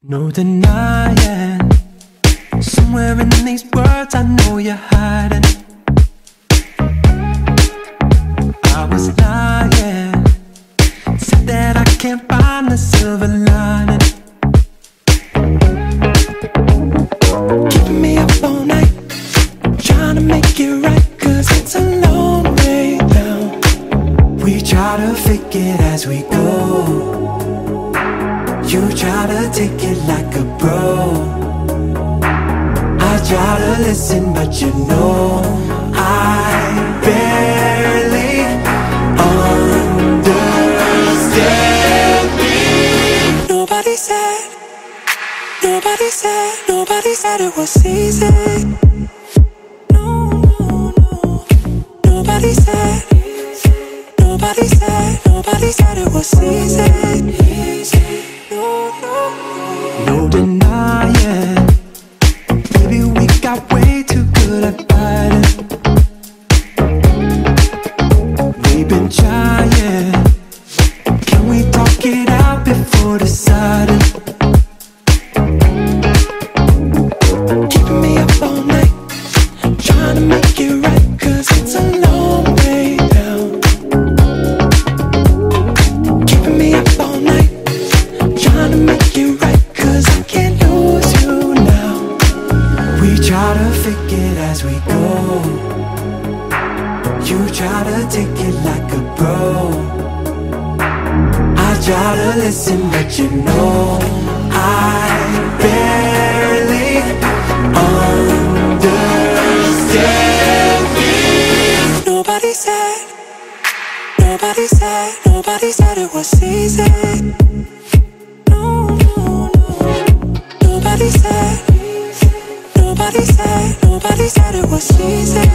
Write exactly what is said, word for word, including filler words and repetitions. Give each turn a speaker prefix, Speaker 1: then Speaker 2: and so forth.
Speaker 1: No denying, somewhere in these words I know you're hiding. I was lying, said that I can't find the silver lining. Keeping me up all night, trying to make it right, cause it's a long way down. We try to fake it as we go, you try to take it like a pro. I try to listen, but you know I barely understand me. Nobody said, nobody said, nobody said it was easy. No, no, no. Nobody said, nobody said, nobody said it was easy. No denying, baby, we got way too good at fighting. We've been trying, can we talk it out before deciding? Keeping me up all night, trying to make it right, cause it's a long way down. Keeping me up all night, trying to make it right, cause I can't lose you now. We try to fake it as we go, you try to take it like a pro. I try to listen, but you know I barely understand me. Nobody said, nobody said, nobody said it was easy. Nobody said, nobody said, nobody said it was easy.